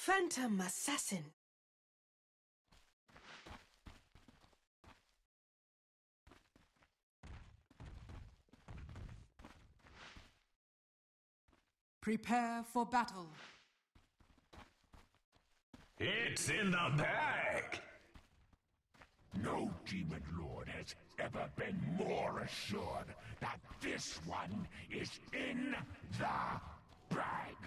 Phantom Assassin. Prepare for battle. It's in the bag! No demon lord has ever been more assured that this one is in the bag.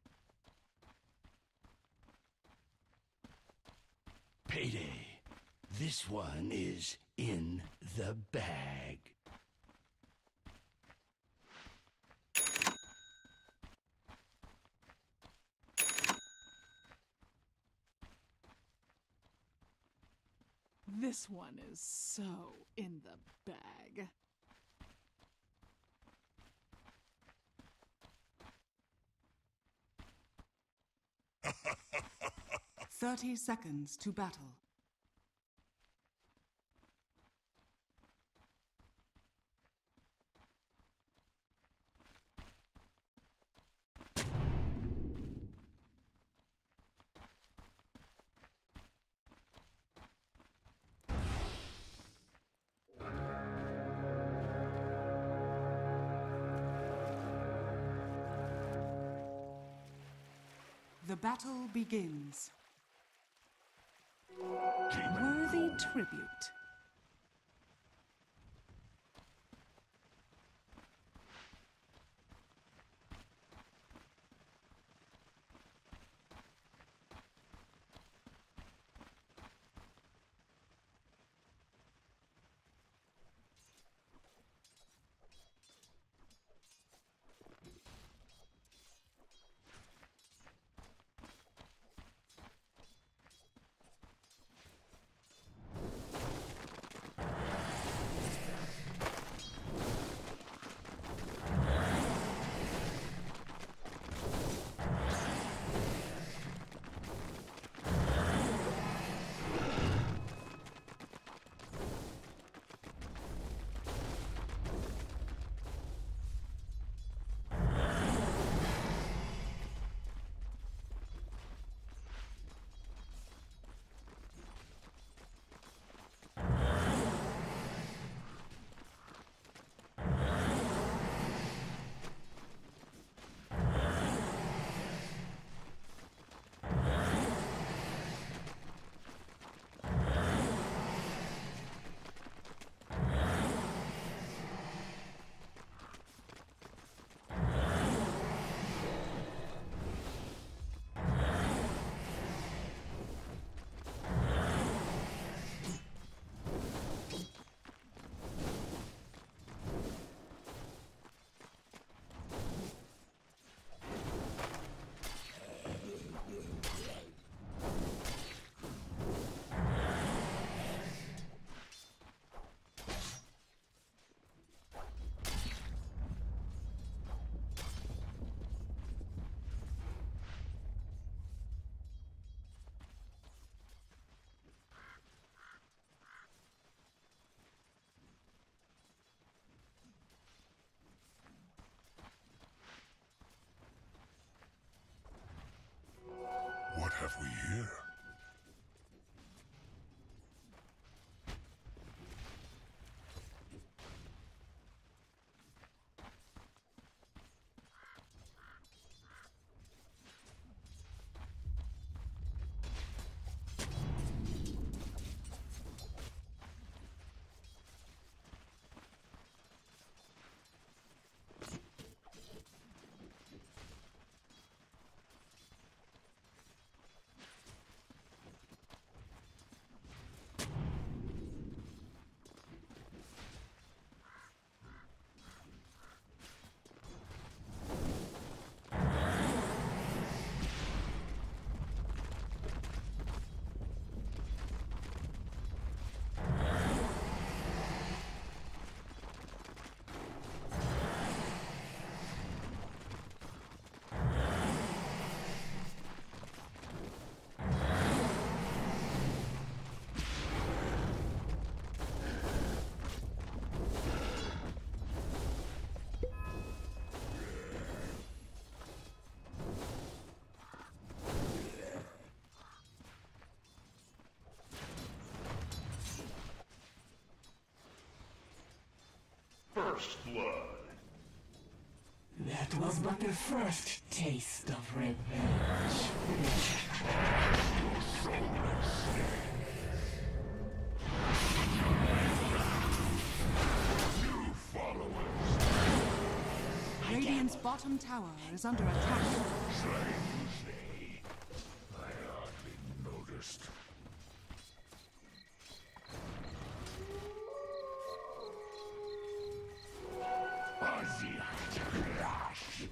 Payday. This one is in the bag. This one is so in the bag. "30 seconds to battle. The battle begins. Worthy tribute. What have we here? First blood. That was but the first taste of revenge. Radiant's bottom tower is under attack. Strangely, I hardly noticed. Ozzy Crash!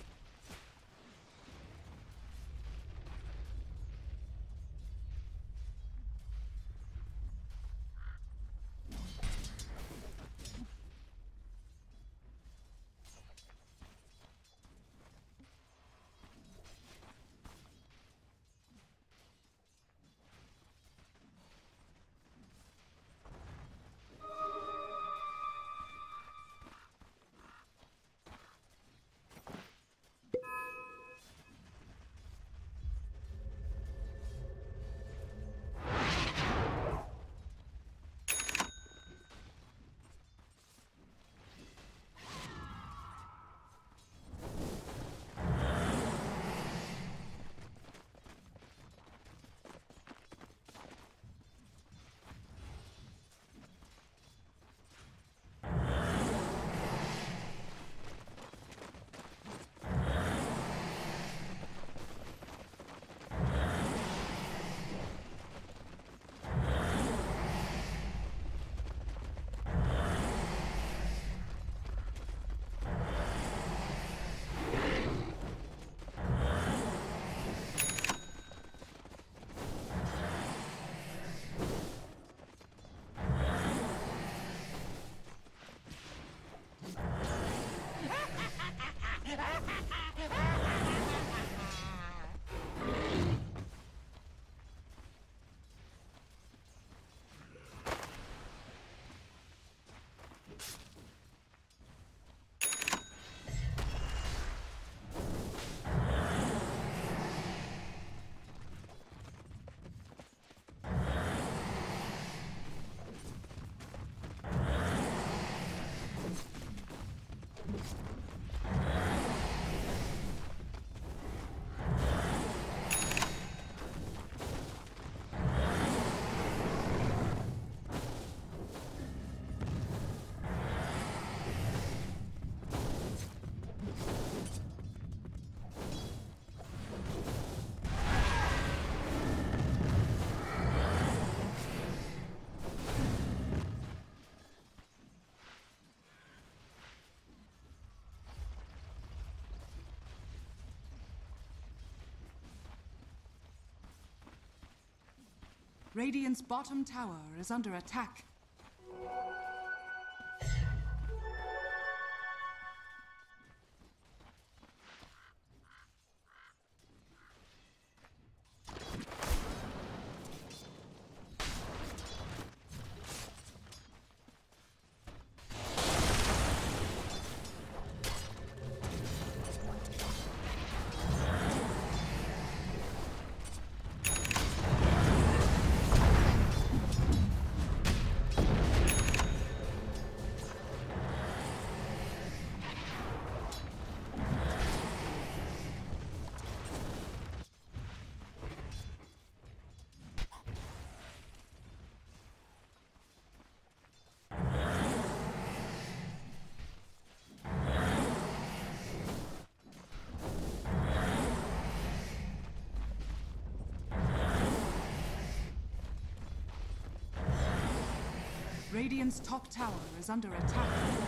Radiant's bottom tower is under attack. Radiant's top tower is under attack.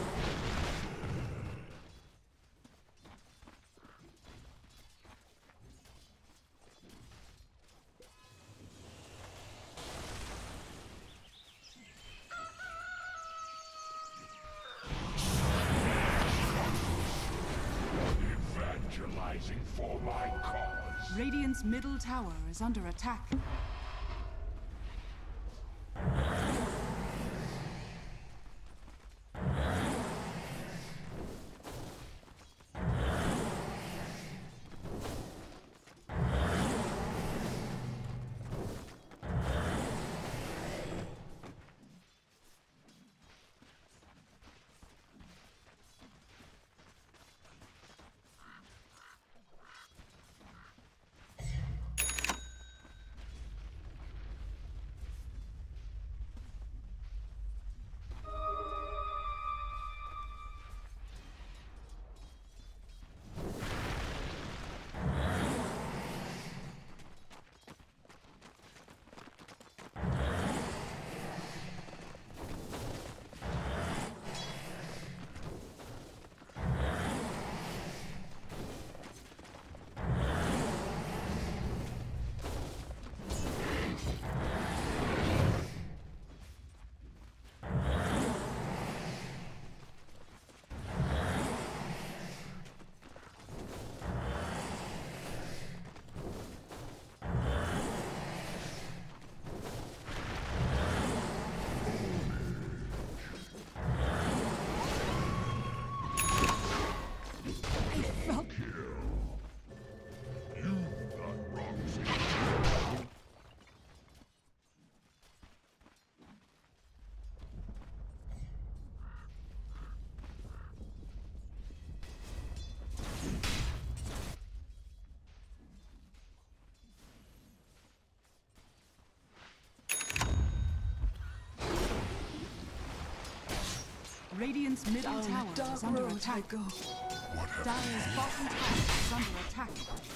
Evangelizing for my cause. Radiant's middle tower is under attack. Radiant's middle tower is under attack. Dire's bottom tower is under attack.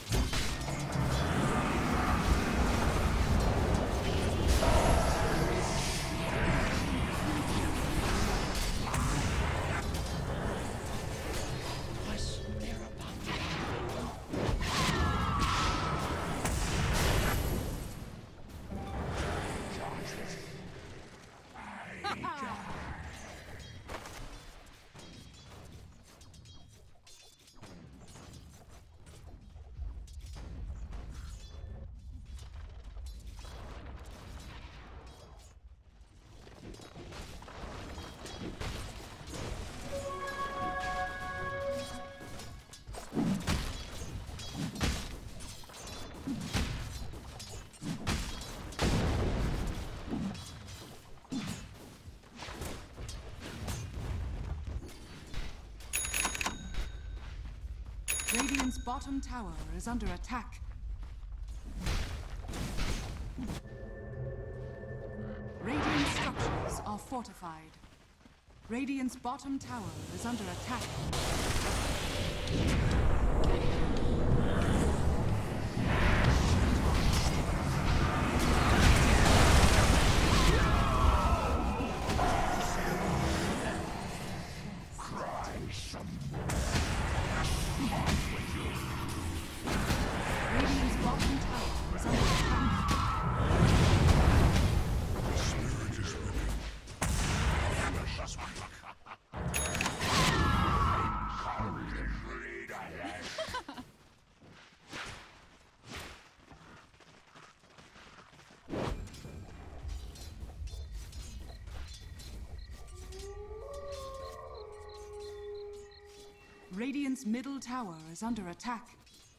Radiant's bottom tower is under attack. Radiant structures are fortified. Radiant's bottom tower is under attack. Radiant's bottom tower is under attack. Radiant's middle tower is under attack.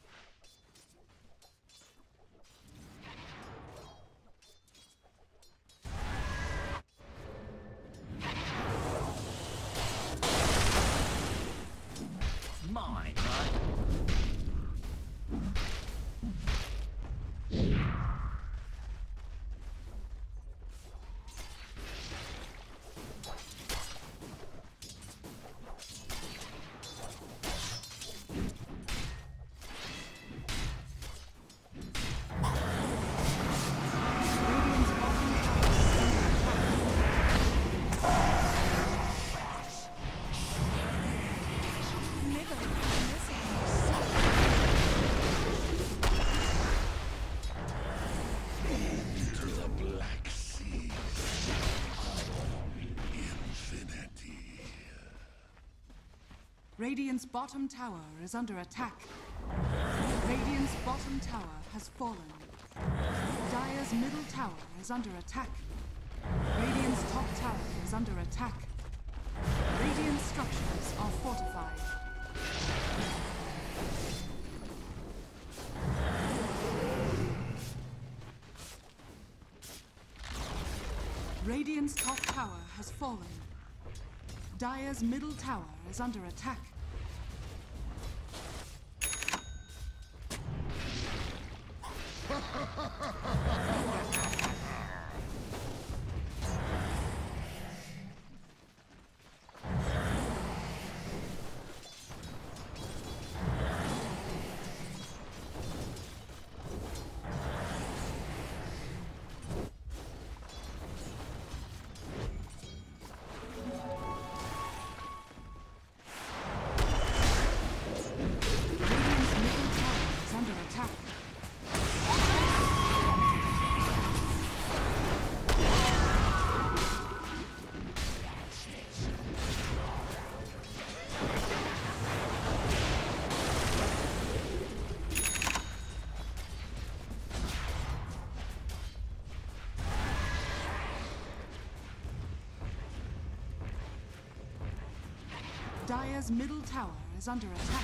Mine, right? Radiant's bottom tower To the Black Sea. Infinity. Radiant's bottom tower is under attack. Radiant's bottom tower has fallen. Dire's middle tower is under attack. Radiant's top tower is under attack. Radiant structures are fortified. Radiant's top tower has fallen. Dire's middle tower is under attack. Radiant's middle tower is under attack. Dire's middle tower is under attack.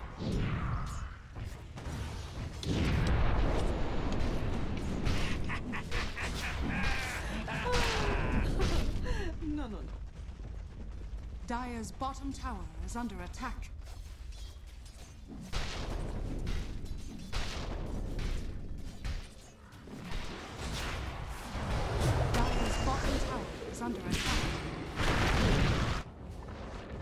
No. Dire's bottom tower is under attack. Dire's bottom tower is under attack.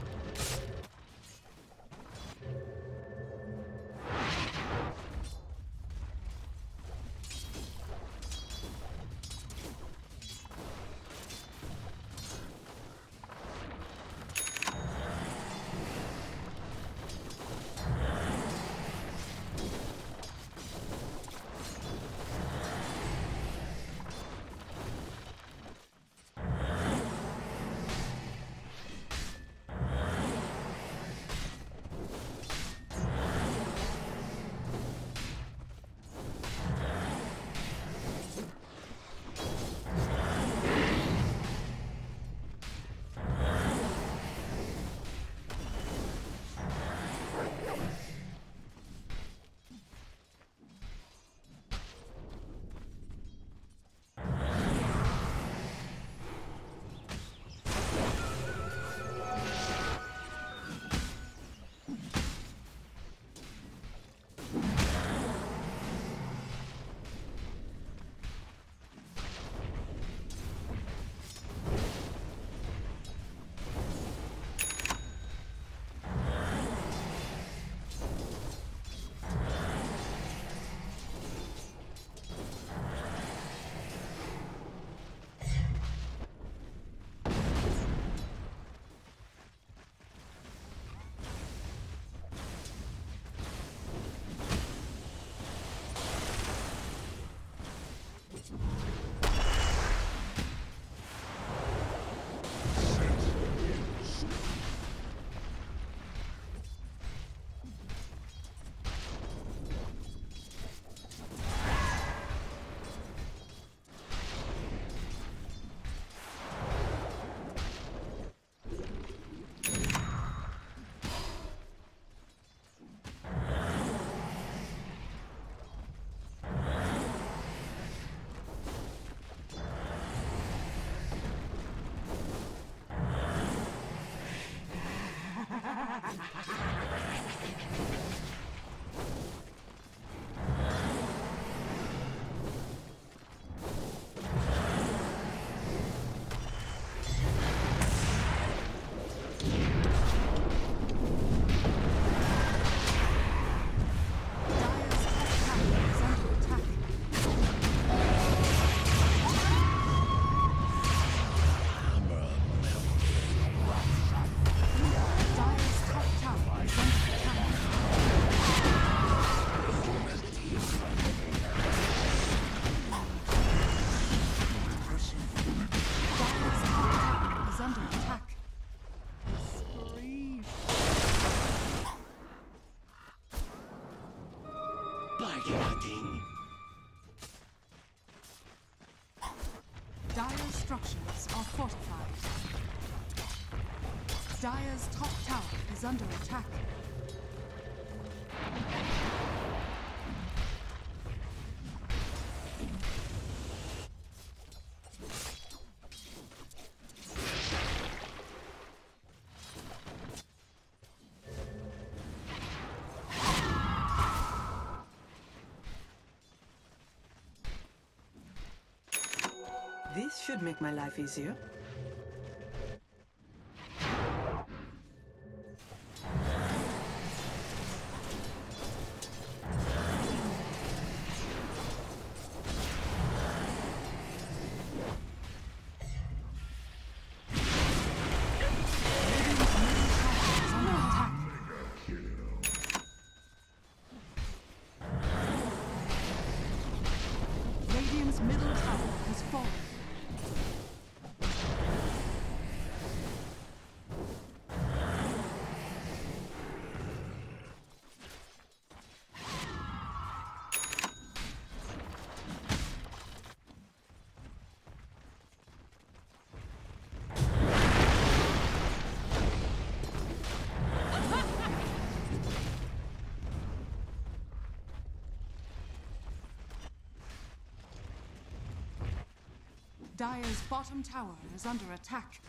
Treasure hunting. Dire's structures are fortified. Dire's top tower is under attack. This should make my life easier. Radiant's middle tower has fallen. Dire's bottom tower is under attack.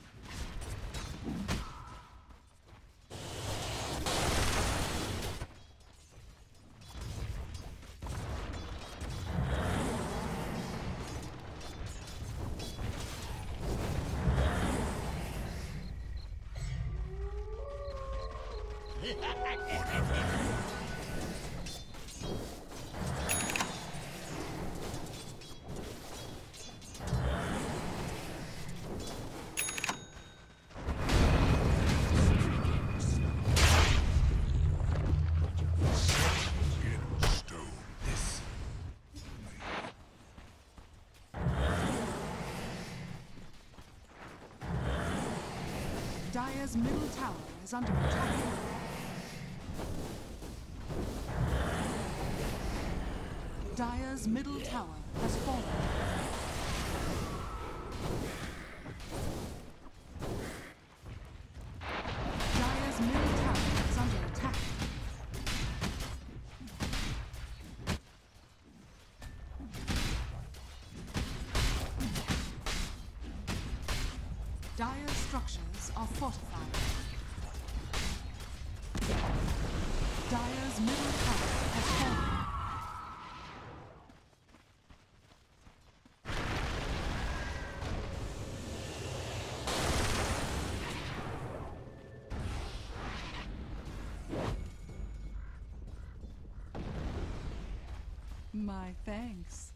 Dire's middle tower is under attack. Dire's middle tower has fallen. Dire's middle tower is under attack. Dire's structures are fortified. Dire's middle tower has fallen. My thanks.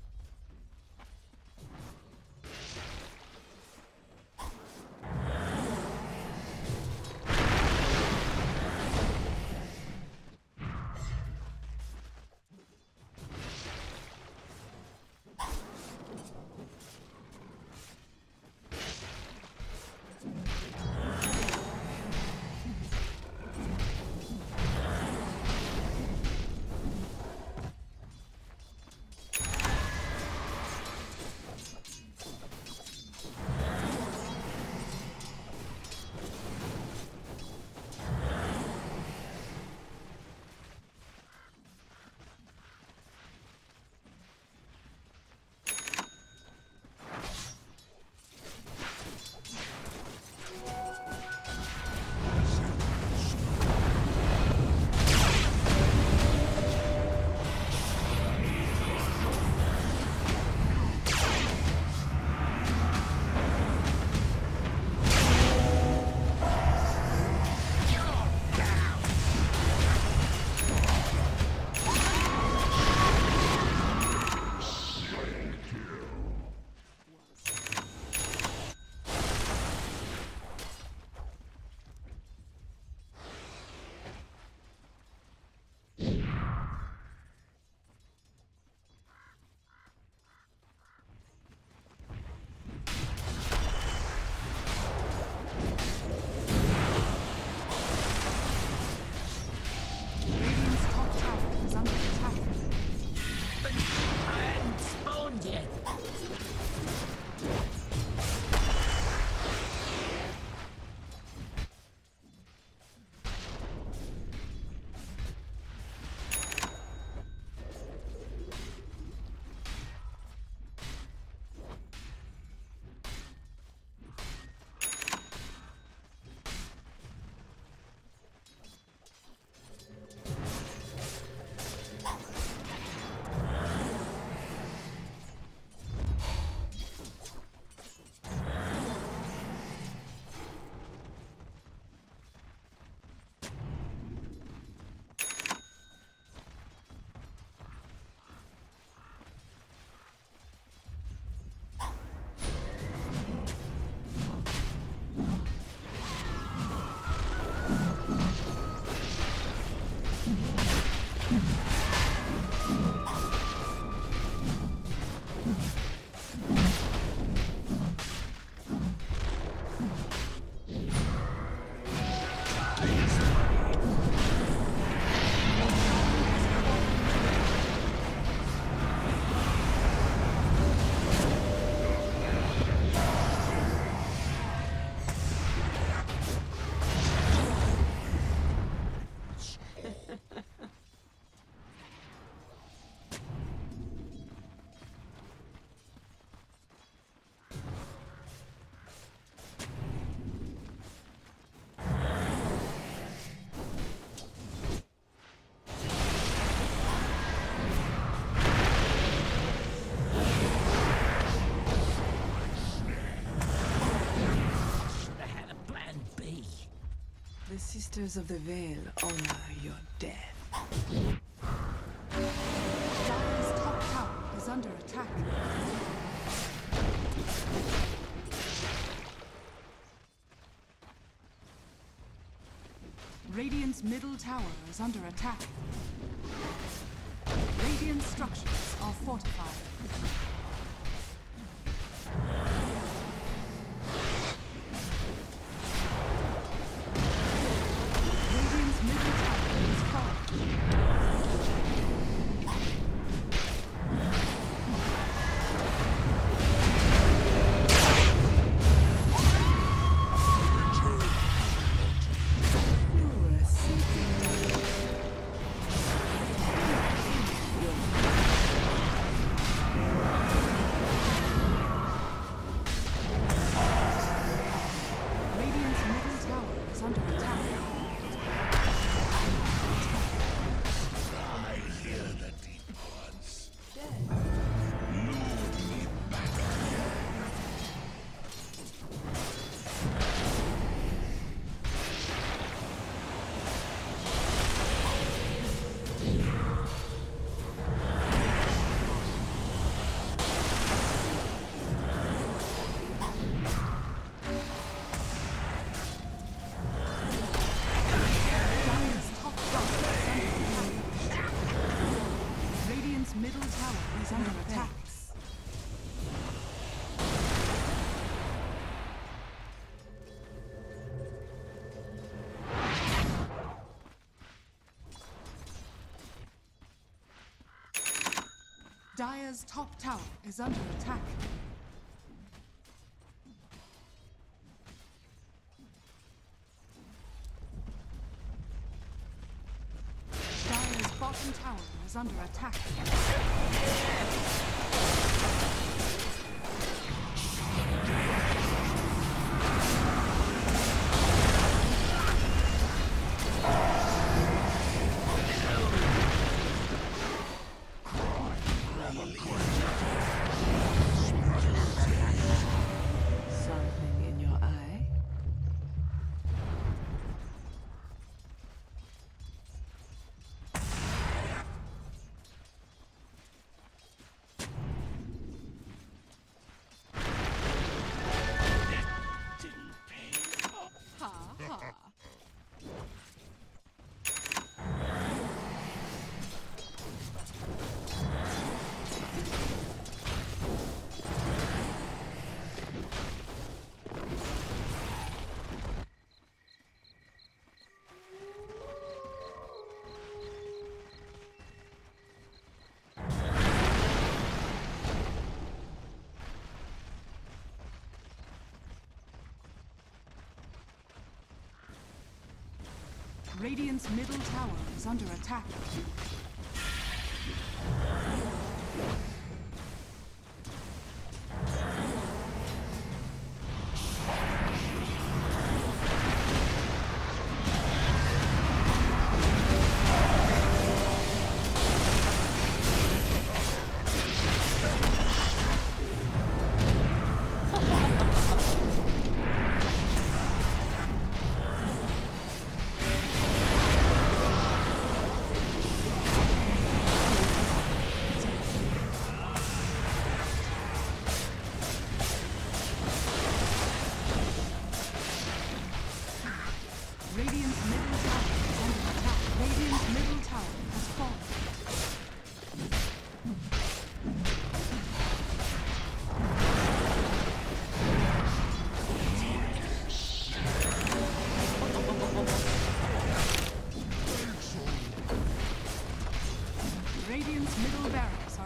The Sisters of the Veil honor your death. Dire's top tower is under attack. Radiant's middle tower is under attack. Radiant structures are fortified. Radiant's middle tower is falling. You're a sleeping Radiant's middle tower is under attack. I hear the deep ones. Dire's top tower is under attack. Radiant's middle tower is under attack. Dire's top tower is under attack. Dire's bottom tower is under attack. Something in your eye? Ha ha. Radiant's middle tower is under attack.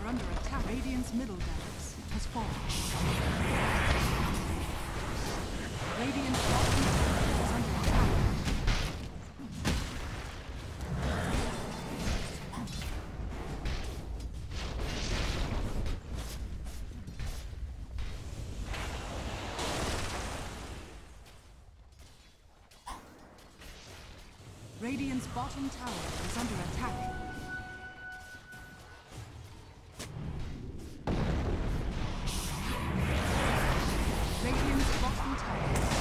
under attack. Radiant's middle barracks has fallen. Radiant's bottom tower is under attack. Radiant's bottom tower is under attack. Radiant's bottom tower is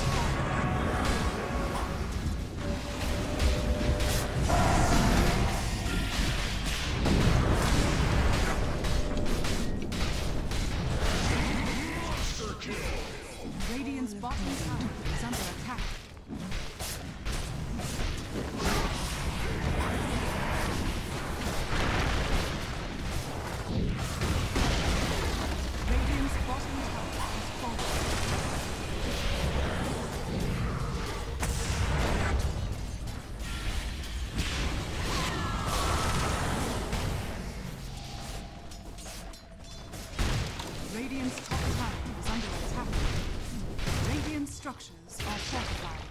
falling. Radiant's bottom tower is under attack. Radiant's top tower is under attack. Radiant structures are fortified.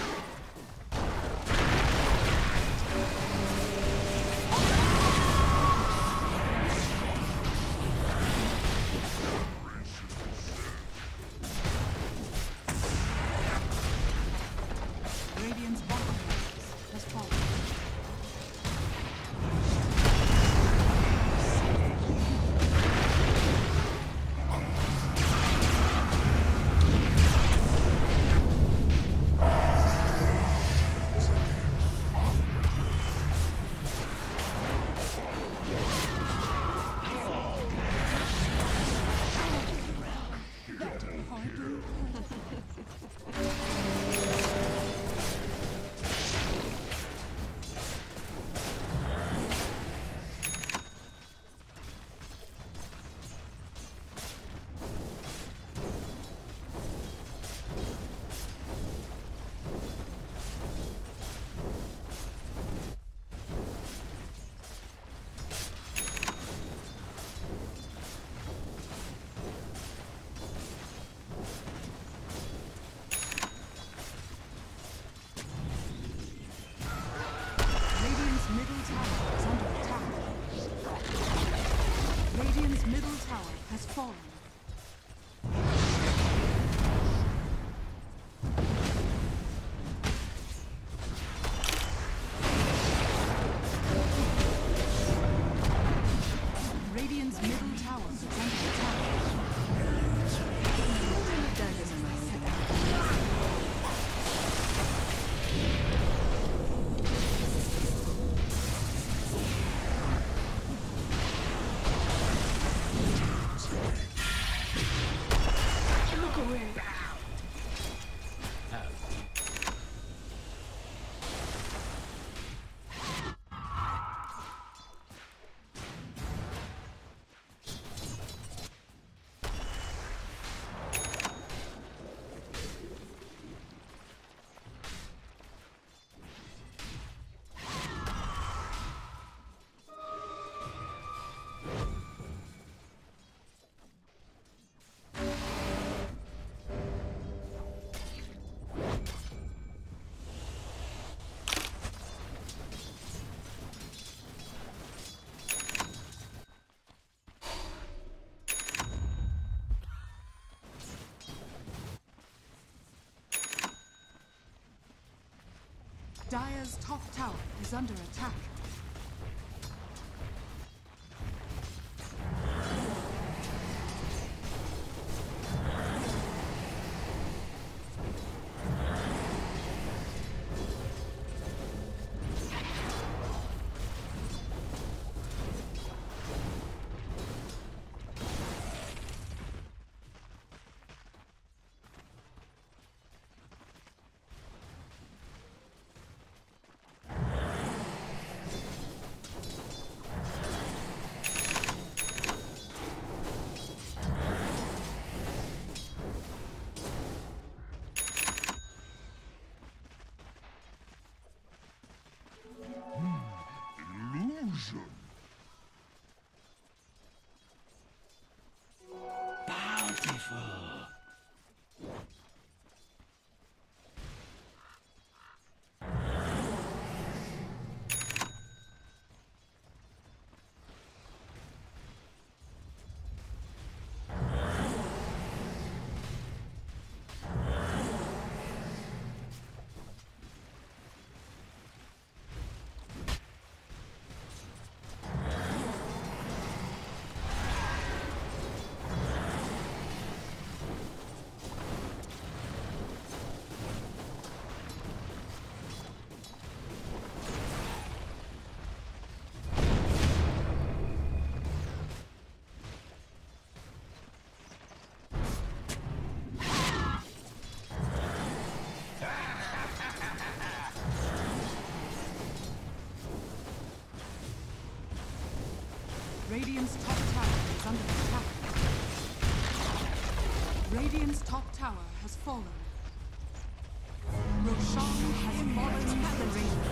Radiant's bottom barracks has fallen. Middle tower is under attack. Radiant's middle tower has fallen. Radiant's middle tower is under attack. Dire's top tower is under attack. Radiant's top tower is under attack. Radiant's top tower has fallen. Roshan has fallen to the Radiant.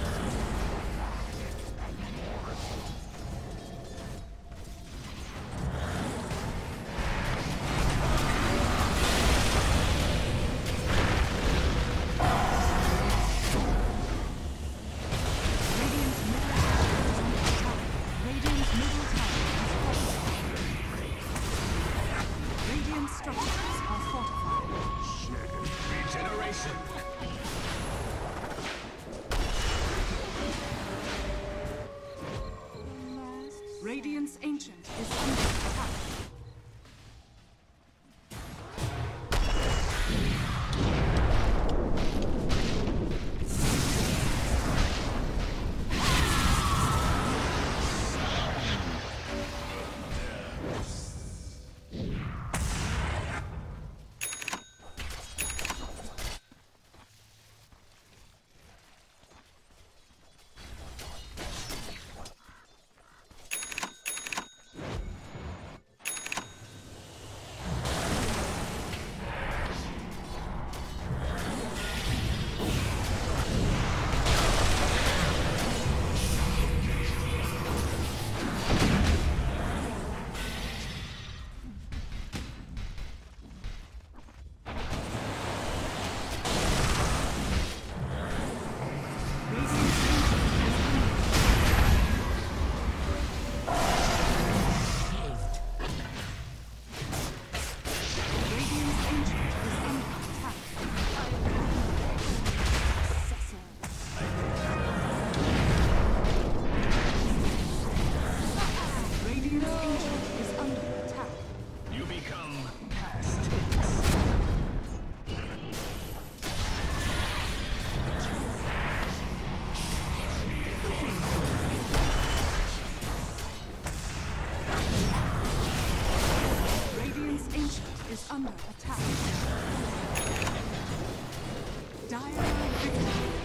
Radiant's Ancient is under attack. Is under attack. Dire victory.